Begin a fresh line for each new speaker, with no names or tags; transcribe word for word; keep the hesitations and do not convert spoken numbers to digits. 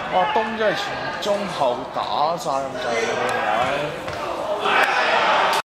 哇！東真係前中後打晒咁滯喎，係咪？